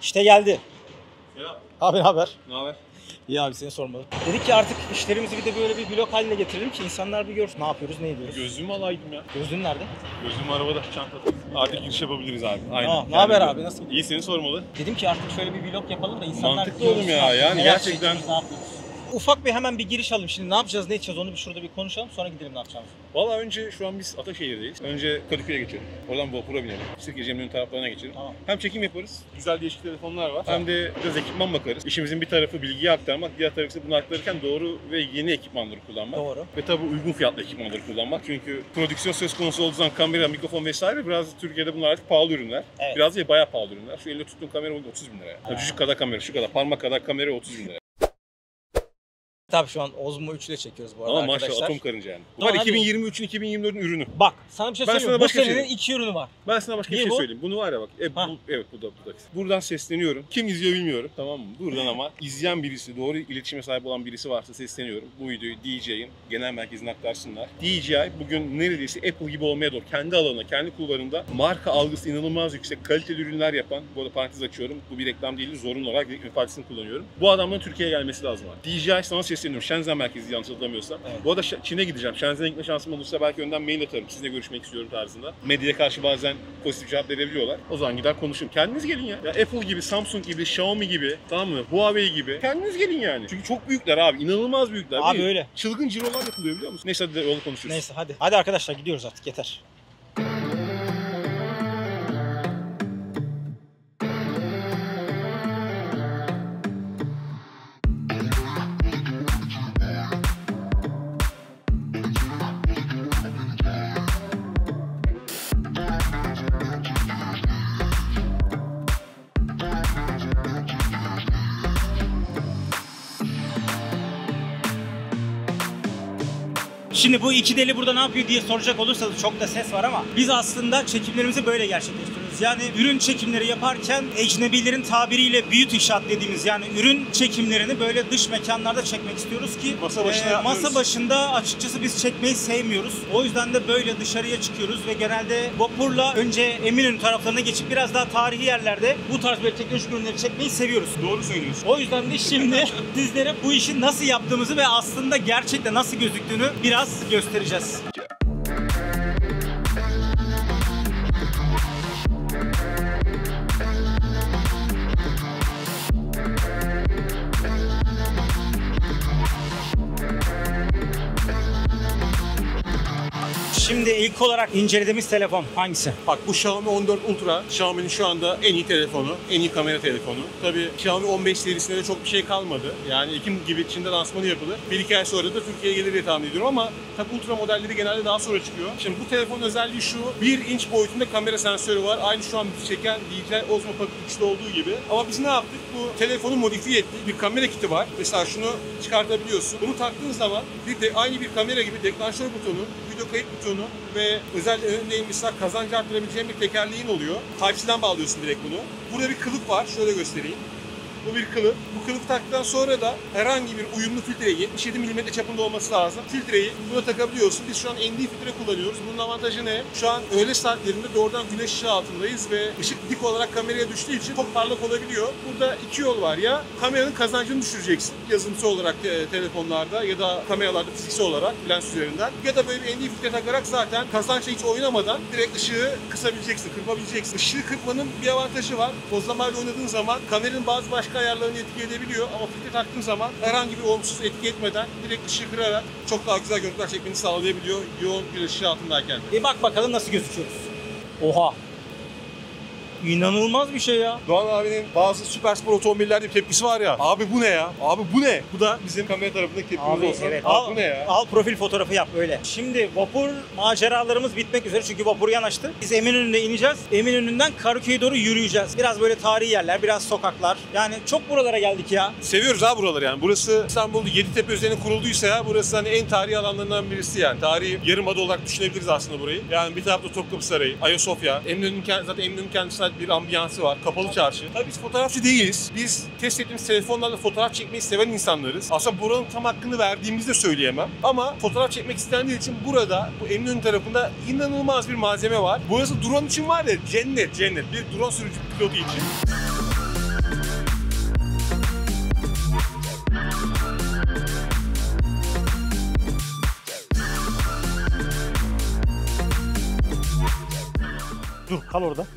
İşte geldi. Ya. Abi ne haber? Ne haber? İyi abi, seni sormalı. Dedik ki artık işlerimizi bir de böyle bir vlog haline getirelim ki insanlar bir görsün ne yapıyoruz, ne ediyoruz. Gözlüğümü alaydım ya. Gözlüğün nerede? Gözlüğüm arabada, çantada. Artık giriş yapabiliriz abi. Aynen. Aa, ne haber abi, nasıl? İyi, seni sormalı. Dedim ki artık şöyle bir vlog yapalım da insanlar Mantıklı görsün oğlum ya, artık yani neler gerçekten. çekiyoruz, ne yapıyoruz. Ufak bir hemen bir giriş alalım. Şimdi ne yapacağız, ne edeceğiz onu bir şurada bir konuşalım, sonra gidelim ne yapacağımızı. Valla önce şu an biz Ataşehir'deyiz. Önce Kadıköy'e geçelim. Oradan vapura binelim. Sirkeci Eminönü taraflarına geçelim. Tamam. Hem çekim yaparız, güzel değişik telefonlar var. Hem de biraz ekipman bakarız. İşimizin bir tarafı bilgiyi aktarmak, diğer tarafı ise bunu aktarırken doğru ve yeni ekipmanları kullanmak. Doğru. Ve tabii uygun fiyatlı ekipmanları kullanmak. Çünkü prodüksiyon söz konusu olduğu zaman kamera, mikrofon vesaire biraz Türkiye'de bunlar artık pahalı ürünler. Evet. Biraz değil, bayağı pahalı ürünler. Şu elinde tuttuğum kamera 30 bin lira. Ha. Cücük kadar kamera, şu kadar, parmak kadar kamera 30 bin lira. Tabii şu an Osmo 3 ile çekiyoruz bu arada Ama arkadaşlar. maşallah atom karınca yani. Tamam, Var hadi. 2023'ün 2024'ün ürünü. Bak sana bir şey Ben söyleyeyim. sana Bu başka bir şey senenin diyeyim. 2 ürünü var. Ben sana başka bir Niye şey bu? söyleyeyim. Bunu var ya bak. Ha. Evet bu da. Buradan sesleniyorum. Kim izliyor bilmiyorum. Tamam mı? Buradan ama izleyen birisi, doğru iletişime sahip olan birisi varsa sesleniyorum. Bu videoyu DJI'nin genel merkezine aktarsınlar. DJI bugün neredeyse Apple gibi olmaya doğru. Kendi alanında, kendi kulvarında marka algısı inanılmaz yüksek, kaliteli ürünler yapan. Bu arada parantez açıyorum. Bu bir reklam değil. Zorunlu olarak reklam ifadesini kullanıyorum. Bu adamların Türkiye'ye gelmesi lazım abi. DJI sana sesleniyorum. Shenzhen merkezi yanlış hatırlamıyorsam. Evet. Bu arada Çin'e gideceğim. Shenzhen'e gitme şansım olursa belki önden mail atarım. Sizinle görüşmek istiyorum tarzında. Medyaya karşı bazen pozitif cevap verebiliyorlar. O zaman gider konuşun. Kendiniz gelin ya. Ya Apple gibi, Samsung gibi, Xiaomi gibi, tamam mı? Huawei gibi. Kendiniz gelin yani. Çünkü çok büyükler abi. İnanılmaz büyükler. Abi öyle. Çılgın cirolar yapılıyor biliyor musun? Neyse hadi yolu konuşuruz. Neyse hadi. Hadi arkadaşlar gidiyoruz artık, yeter. Şimdi bu iki deli burada ne yapıyor diye soracak olursanız çok da ses var ama biz aslında çekimlerimizi böyle gerçekleştiriyoruz. Yani ürün çekimleri yaparken ecnebilerin tabiriyle beauty shot dediğimiz yani ürün çekimlerini böyle dış mekanlarda çekmek istiyoruz ki masa başında açıkçası biz çekmeyi sevmiyoruz. O yüzden de böyle dışarıya çıkıyoruz ve genelde vapurla önce Eminönü taraflarına geçip biraz daha tarihi yerlerde bu tarz böyle teknolojik ürünleri çekmeyi seviyoruz. Doğru söylüyorsun. O yüzden de şimdi sizlere bu işi nasıl yaptığımızı ve aslında gerçekten nasıl gözüktüğünü biraz göstereceğiz. Şimdi ilk olarak incelediğimiz telefon hangisi? Bak bu Xiaomi 14 Ultra. Xiaomi'nin şu anda en iyi telefonu, en iyi kamera telefonu. Tabii Xiaomi 15 serisinde de çok bir şey kalmadı. Yani Ekim gibi Çin'de lansmanı yapılır. 1-2 ay sonra da Türkiye'ye gelir diye tahmin ediyorum ama tabii Ultra modelleri genelde daha sonra çıkıyor. Şimdi bu telefonun özelliği şu, 1 inç boyutunda kamera sensörü var. Aynı şu an çeken DJI Osmo Pocket 3'te olduğu gibi. Ama biz ne yaptık? Bu telefonu modifiye ettik. Bir kamera kiti var. Mesela şunu çıkartabiliyorsun. Bunu taktığın zaman aynı bir kamera gibi deklanşör butonu, video kayıt butonu ve özel önündeyim mesela kazancı arttırabileceğin bir tekerleğin oluyor. Type-C'den bağlıyorsun direkt bunu. Burada bir kılıf var. Şöyle göstereyim. Bu bir kılıf. Bu kılıf taktıktan sonra da herhangi bir uyumlu filtreyi 77 mm çapında olması lazım. Filtreyi buna takabiliyorsun. Biz şu an ND filtre kullanıyoruz. Bunun avantajı ne? Şu an öğle saatlerinde doğrudan güneş ışığı altındayız ve ışık dik olarak kameraya düştüğü için çok parlak olabiliyor. Burada iki yol var. Ya kameranın kazancını düşüreceksin yazılımsal olarak telefonlarda ya da kameralarda fiziksel olarak lens üzerinden. Ya da böyle bir ND filtre takarak zaten kazançla hiç oynamadan direkt ışığı kısabileceksin, kırpabileceksin. Işığı kırpmanın bir avantajı var. Tozlamayla oynadığın zaman kameranın bazı başka ayarlarını etki edebiliyor ama filtre taktığın zaman herhangi bir olumsuz etki etmeden direkt ışığı kırarak çok daha güzel görüntüler çekmeni sağlayabiliyor yoğun bir ışığı altındayken. Bir bak bakalım nasıl gözüküyoruz. Oha! İnanılmaz bir şey ya. Doğan abinin bazı süper spor otomobillerde bir tepkisi var ya. Abi bu ne ya? Abi bu ne? Bu da bizim kamera tarafındaki tepkimiz Abi olsun. evet. Abi bu ne ya? Al profil fotoğrafı yap öyle. Şimdi vapur maceralarımız bitmek üzere çünkü vapur yanaştı. Biz Eminönü'nde ineceğiz. Eminönü'nden Karaköy'e doğru yürüyeceğiz. Biraz böyle tarihi yerler, biraz sokaklar. Yani çok buralara geldik ya. Seviyoruz ha buraları yani. Burası İstanbul'da Yeditepe üzerine kurulduysa ya burası hani en tarihi alanlarından birisi yani. Tarihi yarımada olarak düşünebiliriz aslında burayı. Yani bir tarafta Topkapı Sarayı, Ayasofya, zaten Eminönü'nün kendisine bir ambiyansı var. Kapalı çarşı. Tabii biz fotoğrafçı değiliz. Biz test ettiğimiz telefonlarla fotoğraf çekmeyi seven insanlarız. Aslında buranın tam hakkını verdiğimizi de söyleyemem. Ama fotoğraf çekmek istendiği için burada bu Eminönü tarafında inanılmaz bir malzeme var. Burası drone için var ya cennet. Bir drone sürücü pilotu için. Dur kal orada.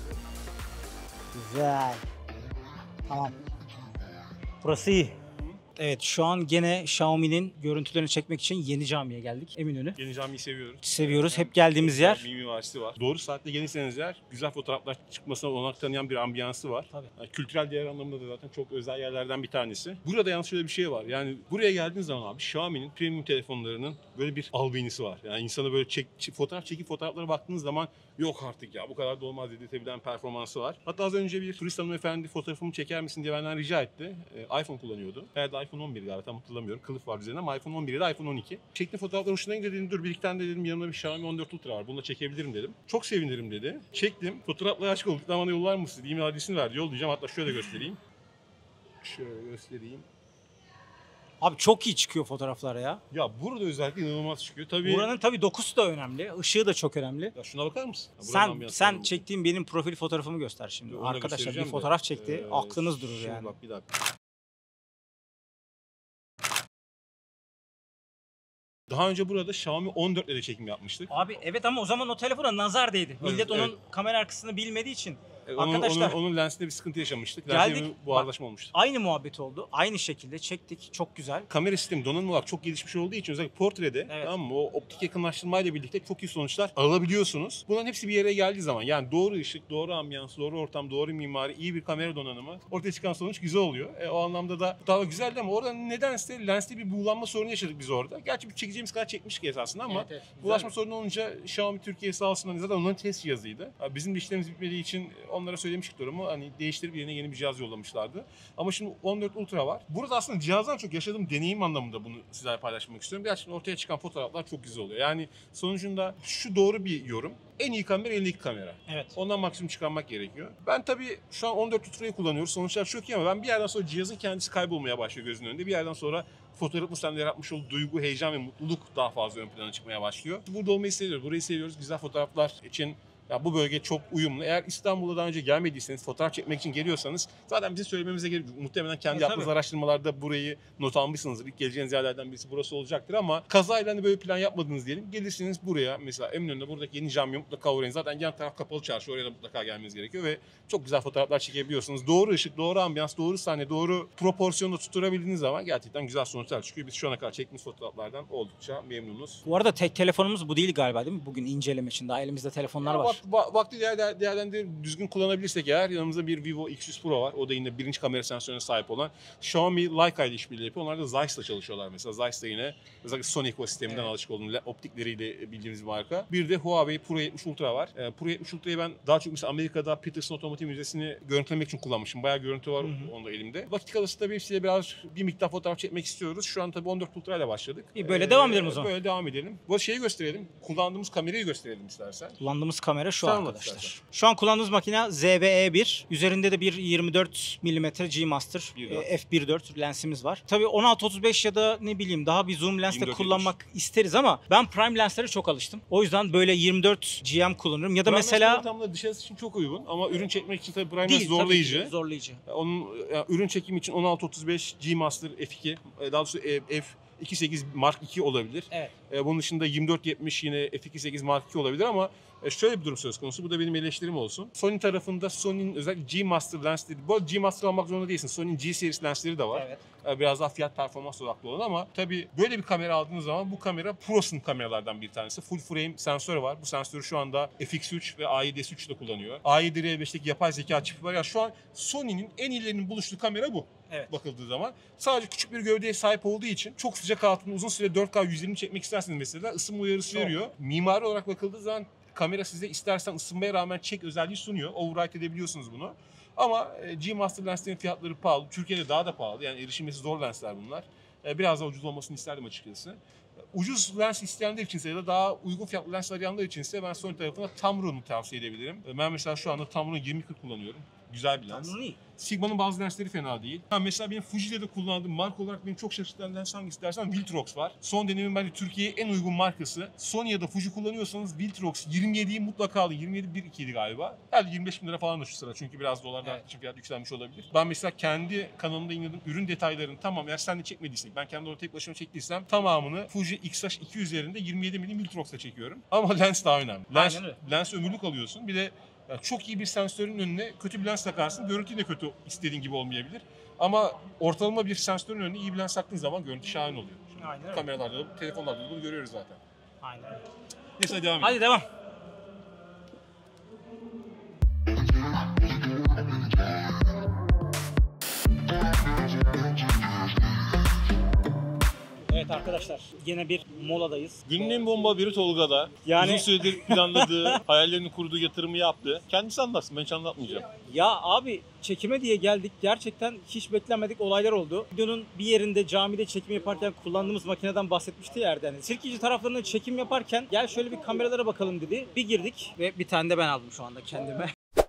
Güzel. Tamam. Burası iyi. Evet şu an gene Xiaomi'nin görüntülerini çekmek için Yeni Cami'ye geldik. Eminönü. Yeni Cami'yi seviyoruz. Seviyoruz. Hep geldiğimiz yer. Bir mimarisi var. Doğru saatte gelirseniz eğer güzel fotoğraflar çıkmasına olanak tanıyan bir ambiyansı var. Tabii. Yani kültürel değer anlamında da zaten çok özel yerlerden bir tanesi. Burada yalnız şöyle bir şey var. Yani buraya geldiğiniz zaman abi Xiaomi'nin premium telefonlarının böyle bir albenisi var. Yani insana böyle fotoğraf çekip fotoğraflara baktığınız zaman yok artık ya bu kadar da olmaz dedirtebilen performansı var. Hatta az önce bir turist hanımefendi fotoğrafımı çeker misin diye benden rica etti. iPhone kullanıyordu. Herhalde iPhone 11 galiba tam hatırlamıyorum. Kılıf var üzerinde ama iPhone 11 ya da iPhone 12. Çektiğim fotoğraflar hoşuna gidiyor dedim. Dur bir iki tane de dedim yanımda bir Xiaomi 14 Ultra var. Bununla çekebilirim dedim. Çok sevinirim dedi. Çektim. Fotoğrafla aşk olduk. Bana yollar mısın? E-mail adresini verdi. Yollayacağım. Hatta şöyle göstereyim. Şöyle göstereyim. Abi çok iyi çıkıyor fotoğraflar ya. Ya burada özellikle inanılmaz çıkıyor. Tabii. Buranın tabii dokusu da önemli. Işığı da çok önemli. Ya şuna bakar mısın? Ya buranın Sen ambiyansına çektiğin benim profil fotoğrafımı göster şimdi. Onu da Arkadaşlar bir göstereceğim de. fotoğraf çekti. Aklınız durur Şimdi yani. Bak bir dakika. Daha önce burada Xiaomi 14 ile de çekim yapmıştık. Abi evet ama o zaman o telefona nazar değdi. Millet Evet, onun evet. kamera arkasını bilmediği için. Onun, Arkadaşlar onun lensinde bir sıkıntı yaşamıştık. geldik. Lensinde bir buharlaşma olmuştu. Aynı muhabbet oldu. Aynı şekilde çektik. Çok güzel. Kamera sistemi donanım olarak çok gelişmiş olduğu için özellikle portrede Evet. tamam mı? O optik yakınlaştırmayla birlikte çok iyi sonuçlar alabiliyorsunuz. Bunların hepsi bir yere geldiği zaman yani doğru ışık, doğru ambiyans, doğru ortam, doğru mimari, iyi bir kamera donanımı ortaya çıkan sonuç güzel oluyor. O anlamda da bu tava güzeldi ama orada nedense lenste bir buğulanma sorunu yaşadık biz orada. Gerçi bir çekeceğimiz kadar çekmiştik esasında ama Evet, bulaşma sorunu olunca Xiaomi Türkiye sağ olsun zaten onların test cihazıydı. Bizim de işlerimiz bitmediği için onlara söylemiştik durumu. Hani değiştirip yerine yeni bir cihaz yollamışlardı. Ama şimdi 14 Ultra var. Burada aslında cihazdan çok yaşadığım deneyim anlamında bunu sizlerle paylaşmak istiyorum. Gerçekten ortaya çıkan fotoğraflar çok güzel oluyor. Yani sonucunda şu doğru bir yorum. En iyi kamera elindeki kamera. Evet. Ondan maksimum çıkarmak gerekiyor. Ben tabii şu an 14 Ultra'yı kullanıyoruz. Sonuçlar çok iyi ama ben bir yerden sonra cihazın kendisi kaybolmaya başlıyor gözünün önünde. Bir yerden sonra fotoğrafın sende yaratmış olduğu duygu, heyecan ve mutluluk daha fazla ön plana çıkmaya başlıyor. Burada olmayı seviyoruz. Burayı seviyoruz. Güzel fotoğraflar için ya bu bölge çok uyumlu. Eğer İstanbul'a daha önce gelmediyseniz, fotoğraf çekmek için geliyorsanız zaten bizim söylememize gerek yok. Muhtemelen kendi yaptığınız tabii. araştırmalarda burayı not almışsınızdır. İlk geleceğiniz yerlerden birisi burası olacaktır ama kazayla hani böyle plan yapmadınız diyelim. Gelirsiniz buraya mesela Eminönü'nde buradaki Yeni Cami'ye mutlaka uğrayın. Zaten yan taraf kapalı çarşı oraya da mutlaka gelmeniz gerekiyor ve çok güzel fotoğraflar çekebiliyorsunuz. Doğru ışık, doğru ambiyans, doğru sahne, doğru proporsiyonda tutturabildiğiniz zaman gerçekten güzel sonuçlar çıkıyor. Biz şu ana kadar çektiğimiz fotoğraflardan oldukça memnunuz. Bu arada tek telefonumuz bu değil galiba değil mi? Bugün inceleme için daha elimizde telefonlar var. Vakti değerlendirip düzgün kullanabilirsek eğer yanımızda bir Vivo X100 Pro var. O da yine birinci kamera sensörüne sahip olan. Xiaomi Leica ile işbirliği yapıyor. Onlar da Zeiss'la çalışıyorlar mesela. Zeiss de yine özellikle Sony ekosisteminden alışık olduğumuz optikleriyle bildiğimiz bir marka. Bir de Huawei Pro 70 Ultra var. Pro 70 Ultra'yı ben daha çok mesela Amerika'da Peterson Otomotiv Müzesi'ni görüntülemek için kullanmışım. Bayağı görüntü var onda elimde. Vakit kalırsa tabii hepsiyle biraz bir miktar fotoğraf çekmek istiyoruz. Şu an tabii 14 Ultra ile başladık. İyi, böyle devam edelim o zaman. Böyle devam edelim. Bu şeyi gösterelim. Kullandığımız kamerayı gösterelim istersen. Kullandığımız kamera şu Sen anlat arkadaşlar. istersen. Şu an kullandığımız makine ZV-E1. Üzerinde de bir 24 mm G-Master 1.4. f1.4 lensimiz var. Tabii 16-35 ya da ne bileyim daha bir zoom lensle 24-70. kullanmak isteriz ama ben prime lenslere çok alıştım. O yüzden böyle 24 GM kullanırım ya da Prime mesela ortamda dışarısı için çok uygun ama ürün çekmek için tabii Prime değil zorlayıcı. tabii ki zorlayıcı. Onun ürün çekimi için 1635 G Master F2, daha doğrusu F28 Mark II olabilir. Evet. Bunun dışında 2470 yine F28 Mark II olabilir ama şöyle bir durum söz konusu. Bu da benim eleştirim olsun. Sony tarafında Sony'nin özellikle G Master lensleri, bu arada G Master almak zorunda değilsin. Sony'nin G series lensleri de var. Evet. Biraz daha fiyat performans odaklı olan ama tabii böyle bir kamera aldığınız zaman bu kamera Pro'sun kameralardan bir tanesi. Full frame sensörü var. Bu sensörü şu anda FX3 ve A7S3 de kullanıyor. A7R5'teki yapay zeka çipi var. Yani şu an Sony'nin en iyilerinin buluştuğu kamera bu. Evet. Bakıldığı zaman. Sadece küçük bir gövdeye sahip olduğu için çok sıcak altında uzun süre 4K 120 çekmek isterseniz mesela ısınma uyarısı veriyor. Mimari olarak bakıldığı zaman kamera size istersen ısınmaya rağmen çek özelliği sunuyor. Override edebiliyorsunuz bunu. Ama G Master lenslerin fiyatları pahalı. Türkiye'de daha da pahalı. Yani erişilmesi zor lensler bunlar. Biraz daha ucuz olmasını isterdim açıkçası. Ucuz lens isteyenler içinse ya da daha uygun fiyatlı lens arayanlar içinse ben Sony tarafına Tamron'u tavsiye edebilirim. Ben mesela şu anda Tamron 2040 kullanıyorum. Güzel bir lens. Tamam, iyi. Sigma'nın bazı lensleri fena değil. Mesela benim Fuji'de de kullandığım marka olarak beni çok şaşırtan lens hangisi dersen Viltrox var. Son dönemin bence Türkiye'ye en uygun markası. Sony ya da Fuji kullanıyorsanız Viltrox 27'yi mutlaka alın. 27.1.2'ydi galiba. Yani 25 bin lira falan da şu sıra çünkü biraz dolardan Evet. fiyat yükselmiş olabilir. Ben mesela kendi kanalımda yayınladığım ürün detaylarını tamam eğer sen de çekmediysek ben kendi orada tek başıma çektiysem tamamını Fuji X-H2 üzerinde 27 mm Viltrox'la çekiyorum. Ama lens daha önemli. Lens ömürlük alıyorsun. Bir de yani çok iyi bir sensörün önüne kötü bir lens takarsın. Görüntü de kötü istediğin gibi olmayabilir. Ama ortalama bir sensörün önüne iyi bir lens taktığın zaman görüntü şahane oluyor. Şimdi Aynen öyle. kameralarda da, telefonlarda da bunu görüyoruz zaten. Aynen öyle. Neyse hadi devam edelim. Hadi devam. Evet arkadaşlar, yine bir moladayız. Günün en bomba biri Tolga'da. Yani- Uzun süredir planladığı, hayallerini kurduğu yatırımı yaptı. Kendisi anlatsın, ben hiç anlatmayacağım. Ya abi, çekime diye geldik. Gerçekten hiç beklenmedik olaylar oldu. Videonun bir yerinde camide çekim yaparken kullandığımız makineden bahsetmişti ya Erden. Sirkeci taraflarında çekim yaparken gel şöyle bir kameralara bakalım dedi. Bir girdik ve bir tane de ben aldım şu anda kendime.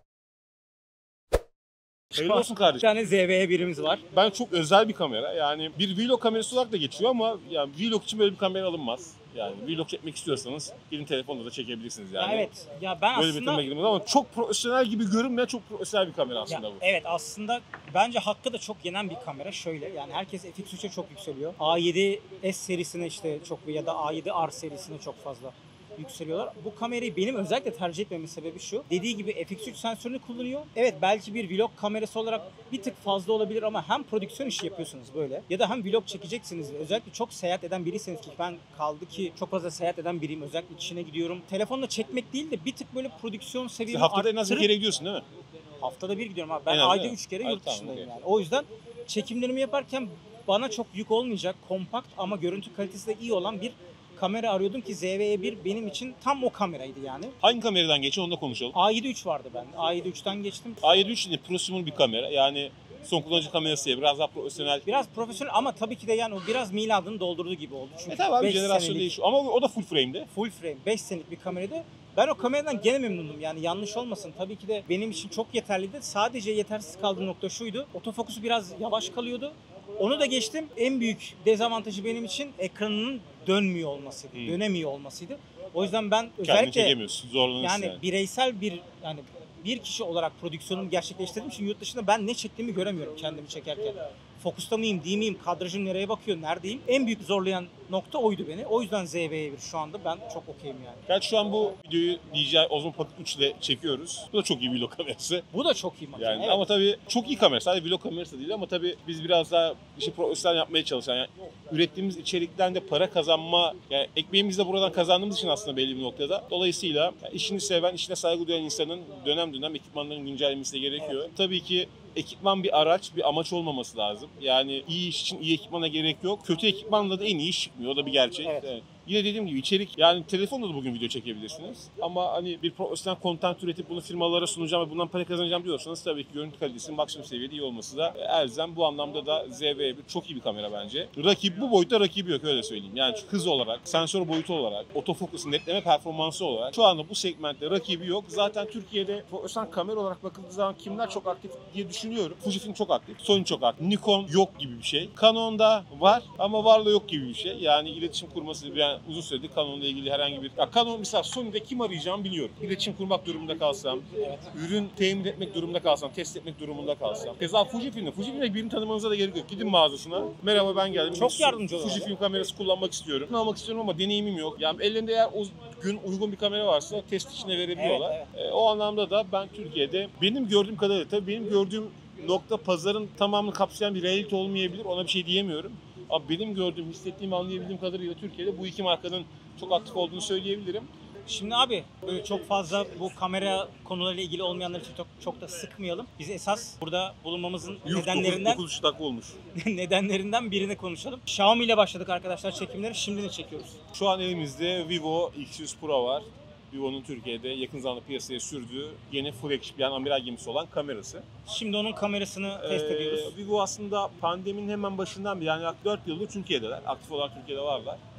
Hayırlı olsun Bir kardeşim. tane ZV birimiz var. Ben çok özel bir kamera. Yani bir vlog kamerası olarak da geçiyor ama yani vlog için böyle bir kamera alınmaz. Yani vlog çekmek istiyorsanız gidin telefonla da çekebilirsiniz yani. Ya evet. Ya ben Böyle bir aslında terime girmez ama çok profesyonel gibi görünmeyen çok profesyonel bir kamera aslında ya, bu. evet aslında bence hakkı da çok yenen bir kamera. Şöyle yani herkes FX3'e çok yükseliyor. A7S serisine işte çok ya da A7R serisine çok fazla yükseliyorlar. Bu kamerayı benim özellikle tercih etmemin sebebi şu. Dediği gibi FX3 sensörünü kullanıyor. Evet belki bir vlog kamerası olarak bir tık fazla olabilir ama hem prodüksiyon işi yapıyorsunuz böyle ya da hem vlog çekeceksiniz. Özellikle çok seyahat eden biriyseniz ki ben kaldı ki çok fazla seyahat eden biriyim. Özellikle içine gidiyorum. Telefonla çekmek değil de bir tık böyle prodüksiyon seviyemi Haftada en az bir arttırıp- kere gidiyorsun değil mi? Haftada bir gidiyorum abi. Ben En az, ayda değil mi? 3 kere Ay, yurt tamam, dışındayım okey. yani. O yüzden çekimlerimi yaparken bana çok yük olmayacak, kompakt ama görüntü kalitesi de iyi olan bir kamera arıyordum ki ZV-1 benim için tam o kameraydı yani. Hangi kameradan geçiyor onu da konuşalım. A7 vardı ben. A7-3'ten geçtim. A7 III prosumer bir kamera. Yani son kullanıcı kamerası diye biraz daha profesyonel. Biraz profesyonel ama tabii ki de yani o biraz miladını doldurduğu gibi oldu. Çünkü Tabii abi 5 jenerasyon senelik değişiyor. Ama o da full frame'de. full frame 5 senelik bir kameraydı. Ben o kameradan gene memnundum yani yanlış olmasın. Tabii ki de benim için çok yeterliydi. Sadece yetersiz kaldığım nokta şuydu. Otofokusu biraz yavaş kalıyordu. Onu da geçtim. En büyük dezavantajı benim için ekranının dönmüyor olmasıydı. Dönemiyor olmasıydı. O yüzden ben Kendini özellikle çekemiyorsun. Zorlanırsın yani bireysel bir yani bir kişi olarak prodüksiyonumu gerçekleştirdiğim için yurt dışında ben ne çektiğimi göremiyorum kendimi çekerken. Fokusta mıyım, değil miyim, kadrajım nereye bakıyor, neredeyim? En büyük zorlayan nokta oydu beni. O yüzden ZV-1 şu anda ben çok okeyim yani. Gerçi şu an bu videoyu DJI Osmo Pocket 3 ile çekiyoruz. Bu da çok iyi vlog kamerası. Bu da çok iyi makine. Yani evet. ama tabii çok iyi kamera. Sadece vlog kamerası değil ama tabii biz biraz daha işi profesyonel yapmaya çalışan yani ürettiğimiz içerikten de para kazanma yani ekmeğimizi de buradan kazandığımız için aslında belli bir noktada. Dolayısıyla yani işini seven, işine saygı duyan insanın dönem dönem ekipmanların güncellenmesi de gerekiyor. Tabii ki ekipman bir araç, bir amaç olmaması lazım. Yani iyi iş için iyi ekipmana gerek yok. Kötü ekipmanla da en iyi iş çıkmıyor. O da bir gerçek. Evet. Yine dediğim gibi içerik yani telefonla da bugün video çekebilirsiniz. Ama hani bir profesyonel content üretip bunu firmalara sunacağım ve bundan para kazanacağım diyorsanız tabii ki görüntü kalitesinin maksimum seviyede iyi olması da elzem. Bu anlamda da ZV-1 çok iyi bir kamera bence. Bu boyutta rakibi yok öyle söyleyeyim. Yani hız olarak, sensör boyutu olarak, otofokusu, netleme performansı olarak şu anda bu segmentte rakibi yok. Zaten Türkiye'de profesyonel kamera olarak bakıldığı zaman kimler çok aktif diye düşünüyorum. Fujifilm çok aktif, Sony çok aktif, Nikon yok gibi bir şey. Canon'da var ama varla yok gibi bir şey. Yani iletişim kurması yani uzun süredir Canon'la ilgili herhangi bir... Ya Canon mesela Sony'de kim arayacağımı biliyorum. İletişim kurmak durumunda kalsam, ürün temin etmek durumunda kalsam, test etmek durumunda kalsam. Keza Fujifilm'de birini tanımanıza da gerek yok. Gidin mağazasına. Merhaba ben geldim. Çok yardımcı oluyorlar. Fujifilm kamerası kullanmak istiyorum. Ne almak istiyorum ama deneyimim yok. Yani ellerinde eğer o gün uygun bir kamera varsa test içine verebiliyorlar. Evet, O anlamda da ben Türkiye'de benim gördüğüm kadarıyla tabii benim gördüğüm nokta pazarın tamamını kapsayan bir realite olmayabilir. Ona bir şey diyemiyorum. Ama benim gördüğüm, hissettiğim, anlayabildiğim kadarıyla Türkiye'de bu iki markanın çok aktif olduğunu söyleyebilirim. Şimdi abi böyle çok fazla bu kamera konularıyla ilgili olmayanlar için çok da sıkmayalım. Biz esas burada bulunmamızın nedenlerinden 9 dakika olmuş. nedenlerinden birini konuşalım. Xiaomi ile başladık arkadaşlar çekimleri. Şimdi ne çekiyoruz? Şu an elimizde Vivo X100 Pro var. Vivo'nun Türkiye'de yakın zamanda piyasaya sürdüğü yeni flagship yani amiral gemisi olan kamerası. Şimdi onun kamerasını test ediyoruz. Vivo aslında pandeminin hemen başından beri yani 4 yıldır Türkiye'deler. Aktif olarak Türkiye'de varlar.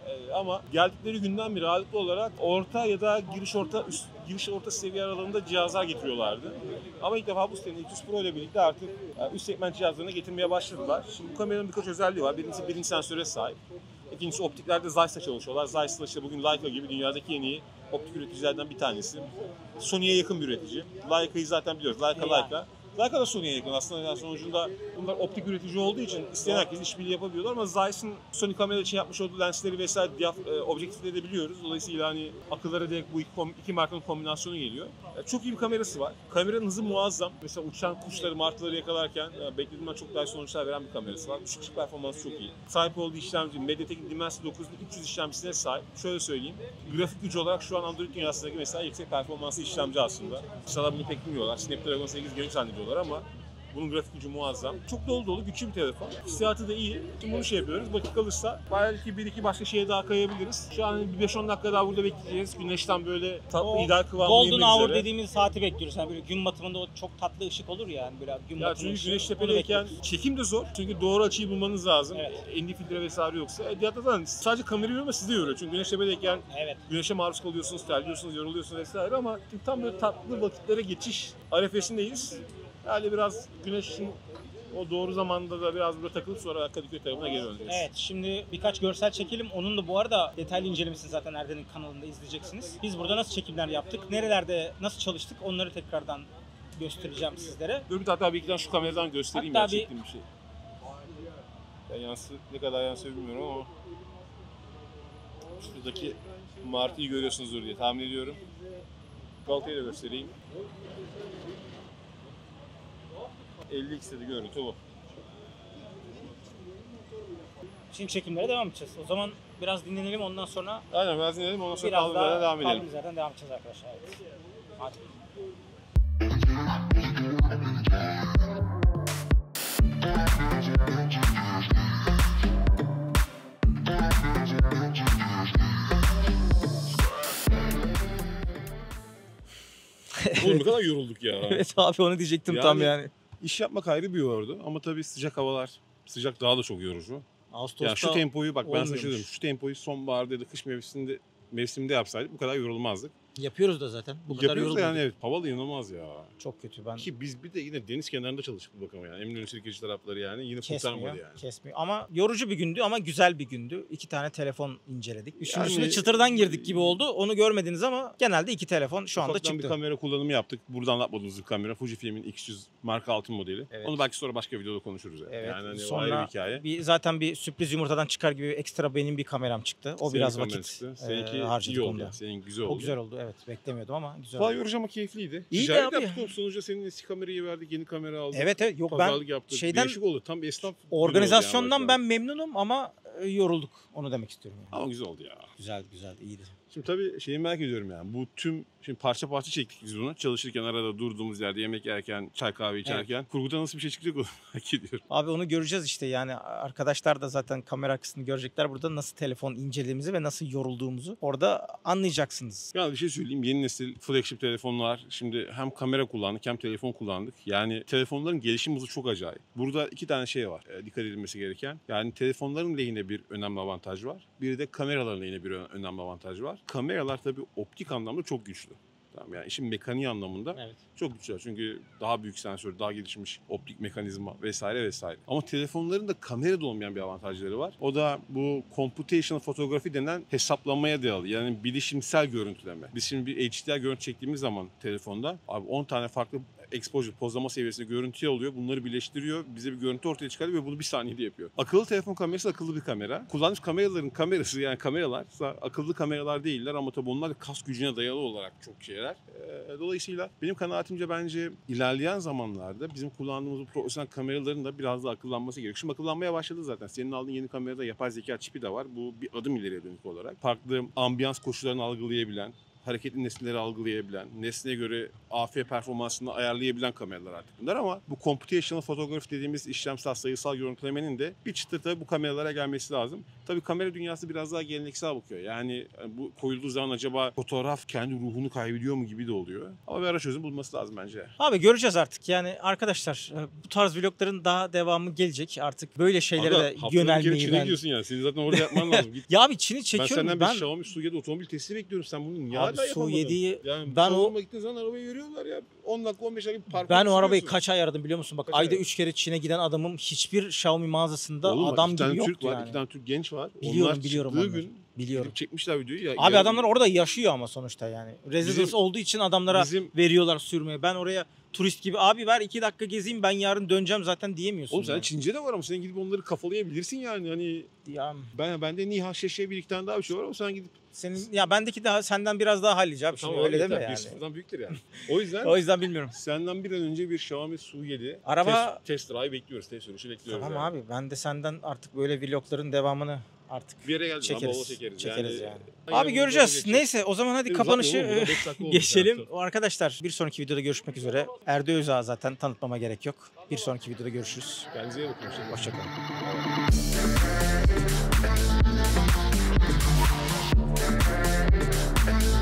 Ama geldikleri günden beri ağırlıklı olarak orta ya da giriş orta seviye aralığında cihazlar getiriyorlardı. Ama ilk defa bu sene X100 Pro ile birlikte artık üst segment cihazlarını getirmeye başladılar. Şimdi bu kameranın birkaç özelliği var. Birincisi birinci sensöre sahip. İkincisi optiklerde Zeiss'la çalışıyorlar. Zeiss'la işte bugün Leica gibi dünyadaki en iyi optik üreticilerden bir tanesi. Sony'ye yakın bir üretici. Leica'yı zaten biliyoruz. Leica. Leica da Sony'ye yakın aslında. Yani sonucunda bunlar optik üretici olduğu için isteyen herkes işbirliği yapabiliyorlar ama Zeiss'in Sony kamera için yapmış olduğu lensleri vesaire objektifleri de biliyoruz. Dolayısıyla hani akıllara direkt bu iki markanın kombinasyonu geliyor. Çok iyi bir kamerası var. Kameranın hızı muazzam. Mesela uçan kuşları, martıları yakalarken beklediğimden çok daha iyi sonuçlar veren bir kamerası var. Düşük ışık performansı çok iyi. Sahip olduğu işlemci Mediatek'in Dimensity 9300 işlemcisine sahip. Şöyle söyleyeyim. Grafik gücü olarak şu an Android dünyasındaki mesela yüksek performanslı işlemci aslında. İnşallah bunu pek bilmiyorlar. Snapdragon 8 Gen zannediyorlar ama bunun grafik gücü muazzam. Çok dolu güçlü bir telefon. Hissiyatı da iyi. Şimdi bunu yapıyoruz. Vakit kalırsa belki 1-2 başka şeye daha kayabiliriz. Şu an bir 5-10 dakika daha burada bekleyeceğiz. Güneşten böyle tatlı ideal kıvamına Golden inmek Hour üzere. dediğimiz saati bekliyoruz. Yani böyle gün batımında o çok tatlı ışık olur ya, yani böyle gün Ya batımı çünkü ışığı. güneş Onu tepedeyken bekliyoruz. çekim de zor. Çünkü doğru açıyı bulmanız lazım. Evet. ND filtre vesaire yoksa. Diğer sadece kamerayı yorma sizi de yoruyor. Çünkü güneş tepedeyken Evet. güneşe maruz kalıyorsunuz, terliyorsunuz, yoruluyorsunuz vesaire ama şimdi tam böyle tatlı vakitlere geçiş arefesindeyiz. Yani biraz güneşin o doğru zamanda da biraz burada takılıp sonra Kadıköy tarafına geri döneceğiz. Evet, şimdi birkaç görsel çekelim. Onun da bu arada detaylı incelemesini zaten Erden'in kanalında izleyeceksiniz. Biz burada nasıl çekimler yaptık, nerelerde nasıl çalıştık onları tekrardan göstereceğim sizlere. Dur bir hatta bir iki tane şu kameradan göstereyim Hatta ya çektiğim bir şey. Ben ne kadar yansıyor bilmiyorum ama şuradaki martıyı görüyorsunuzdur diye tahmin ediyorum. Kalkayı da göstereyim. 50x'te de görüntü bu. Şimdi çekimlere devam edeceğiz. O zaman biraz dinlenelim, ondan sonra Aynen biraz dinleyelim ondan sonra biraz kaldığımız daha yerden devam edelim. kaldığımız yerden devam edeceğiz arkadaşlar. Evet. Hadi. Oğlum ne kadar yorulduk ya. Evet abi, onu diyecektim Yani- tam yani. İş yapmak ayrı bir yordu ama tabii sıcak havalar, sıcak daha da çok yorucu. Ağustos'ta Yani şu tempoyu bak ben sana olmuyormuş. şöyle diyorum, şu tempoyu sonbaharda ya da kış mevsiminde yapsaydık bu kadar yorulmazdık. Yapıyoruz da zaten. Bu kadar Yapıyoruz da yorulmadık. yani evet havalı inanılmaz ya. Çok kötü. Ben Ki biz bir de yine deniz kenarında çalıştık bakalım yani. Eminönü Sirkeci tarafları yani yine kurtarmadı kesmiyor. yani. Kesmiyor. Ama yorucu bir gündü ama güzel bir gündü. 2 tane telefon inceledik. Üçüncüsünde Yani- çıtırdan girdik gibi oldu. Onu görmediniz ama genelde 2 telefon şu anda Ufaktan çıktı. bir kamera kullanımı yaptık. Burada anlatmadığımız bir kamera. Fujifilm'in X100 marka altın modeli. Evet. Onu belki sonra başka videoda konuşuruz. Yani. Evet. Yani hani o ayrı Sonra bir hikaye. zaten bir sürpriz yumurtadan çıkar gibi ekstra benim bir kameram çıktı. O Senin biraz kameran vakit çıktı. Seninki harcadık iyi oldu onda. yani. Senin güzel oldu. O güzel oldu, evet. Beklemiyordum ama güzel Vay oldu. yorucu ama keyifliydi. İyiydi Ticaret abi. yaptık oğlum. Sonuçta senin eski kamerayı verdik, yeni kamera aldık. Evet evet, yok ben Pazarlık yaptık. şeyden Değişik oldu. Tam bir esnaf günü organizasyondan oldu yani ben memnunum ama yorulduk. Onu demek istiyorum yani. ama güzel oldu ya. Güzeldi güzeldi, iyiydi. Şimdi tabii şeyi merak ediyorum yani. Bu tüm şimdi parça parça çektik biz bunu. Çalışırken arada durduğumuz yerde yemek yerken, çay kahve içerken. Kurguda nasıl bir şey çıkacak onu merak ediyorum. Abi onu göreceğiz işte, yani arkadaşlar da zaten kamera arkasını görecekler burada, nasıl telefon incelediğimizi ve nasıl yorulduğumuzu orada anlayacaksınız. Yani bir şey söyleyeyim. Yeni nesil flagship telefonlar. Şimdi hem kamera kullandık hem telefon kullandık. Yani telefonların gelişim hızı çok acayip. Burada iki tane şey var. Dikkat edilmesi gereken. Yani telefonların lehine bir önemli avantaj var. Bir de kameraların lehine bir önemli avantaj var. Kameralar tabii optik anlamda çok güçlü. Tamam yani işin mekaniği anlamında Evet. çok güçlü. Çünkü daha büyük sensör, daha gelişmiş optik mekanizma vesaire vesaire. Ama telefonların da kamerada olmayan bir avantajları var. O da bu computational fotoğrafi denen hesaplamaya dayalı. Yani bilişimsel görüntüleme. Biz şimdi bir HDR görüntü çektiğimiz zaman telefonda abi 10 tane farklı exposure, pozlama seviyesinde görüntü alıyor. Bunları birleştiriyor. Bize bir görüntü ortaya çıkarıyor ve bunu bir saniyede yapıyor. Akıllı telefon kamerası akıllı bir kamera. Kullanmış kameraların kamerası yani kameralar akıllı kameralar değiller ama tabii onlar da kas gücüne dayalı olarak çok şeyler. Dolayısıyla benim kanaatimce bence ilerleyen zamanlarda bizim kullandığımız bu profesyonel kameraların da biraz daha akıllanması gerekiyor. Şimdi akıllanmaya başladı zaten. Senin aldığın yeni kamerada yapay zeka çipi de var. Bu bir adım ileriye dönük olarak. Farklı ambiyans koşullarını algılayabilen, hareketli nesneleri algılayabilen, nesneye göre AF performansını ayarlayabilen kameralar artık bunlar ama bu computational photography dediğimiz işlemsel sayısal görüntülemenin de bir çıtır tabii bu kameralara gelmesi lazım. Tabii kamera dünyası biraz daha geleneksel bakıyor. Yani bu koyulduğu zaman acaba fotoğraf kendi ruhunu kaybediyor mu gibi de oluyor. Ama bir ara çözüm bulması lazım bence. Abi göreceğiz artık. Yani arkadaşlar bu tarz vlogların daha devamı gelecek. Artık böyle şeylere de yönelmeyi ben... diyorsun yani. Senin zaten orada yapman lazım. Git. Ya abi Çin'i çekiyorum. Ben senden bir Xiaomi Su7 otomobil testi bekliyorum. Sen bunu niye abi hala yapamadın? Su7'yi yani ben o gittiğin zaman arabayı veriyorlar ya. 10 dakika 15 dakika bir park. Ben o arabayı kaç ay aradım biliyor musun? Bak kaç ayda ay? 3 kere Çin'e giden adamım hiçbir Xiaomi mağazasında Oğlum, adam gibi yoktu Türk var, yani. 2 tane Türk genç var. Biliyorum Onlar onları. gün Biliyorum. çekmişler videoyu ya. Abi adamlar orada yaşıyor ama sonuçta yani. Residence olduğu için adamlara veriyorlar sürmeye. Ben oraya turist gibi abi ver 2 dakika gezeyim ben yarın döneceğim zaten diyemiyorsun. Oğlum sen yani. Çince de var ama sen gidip onları kafalayabilirsin yani. Hani ya, bende Niha Şeşe bir iki tane daha bir şey var ama sen gidip senin ya bendeki daha senden biraz daha hallice abi. Şimdi öyle deme yani. 1-0'dan büyüktür yani. O yüzden o yüzden bilmiyorum. senden bir an önce bir Xiaomi Su7 araba test drive bekliyoruz. Test sürüşü bekliyoruz. Tamam yani. abi ben de senden artık böyle vlogların devamını artık bir yere geldi çekeriz. Çekeriz Yani. Abi göreceğiz. Neyse o zaman hadi kapanışı geçelim. Arkadaşlar bir sonraki videoda görüşmek üzere. Erdo Özağ zaten tanıtmama gerek yok. Bir sonraki videoda görüşürüz. Kendinize iyi bakın. Hoşçakalın.